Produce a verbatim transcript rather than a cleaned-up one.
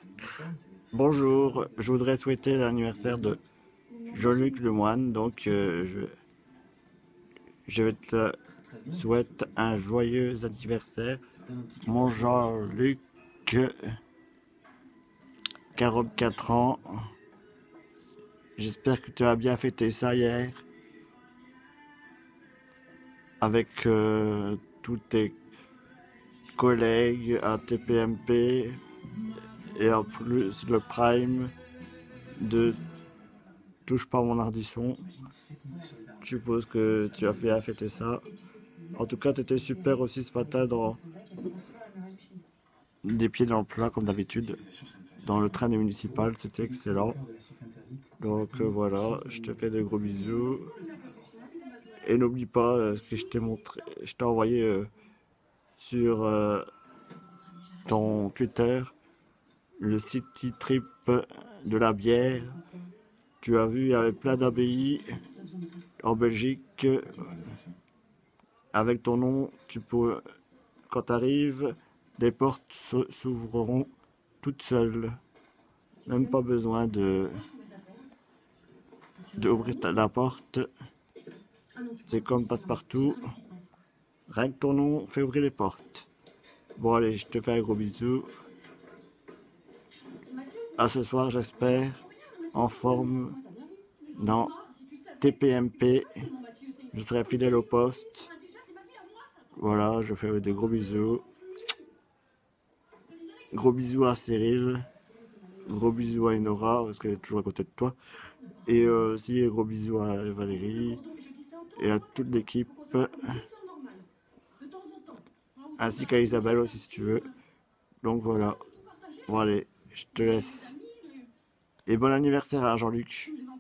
Bonjour, je voudrais souhaiter l'anniversaire de Jean-Luc Lemoine, donc euh, je, je te souhaite un joyeux anniversaire. Mon Jean-Luc, quarante-quatre ans, j'espère que tu as bien fêté ça hier avec euh, tous tes collègues à T P M P et en plus le Prime de Touche pas mon ardisson. Je suppose que tu as fait à fêter ça. En tout cas, t'étais super aussi ce matin dans des pieds dans le plat comme d'habitude. Dans le train municipal, c'était excellent. Donc euh, voilà, je te fais des gros bisous. Et n'oublie pas euh, ce que je t'ai montré, je t'ai envoyé euh, sur euh, ton Twitter, le city trip de la bière. Tu as vu, il y avait plein d'abbayes en Belgique. Avec ton nom, tu peux, quand tu arrives, les portes s'ouvriront toutes seules. Même pas besoin de d'ouvrir la porte. C'est comme passe-partout. Rien que ton nom fait ouvrir les portes. Bon allez, je te fais un gros bisou. À ce soir, j'espère, en forme, dans T P M P. Je serai fidèle au poste. Voilà, je fais des gros bisous. Gros bisous à Cyril. Gros bisous à Enora, parce qu'elle est toujours à côté de toi. Et euh, aussi, gros bisous à Valérie et à toute l'équipe. Ainsi qu'à Isabelle aussi, si tu veux. Donc voilà. Bon, allez, je te laisse. Et bon anniversaire à Jean-Luc.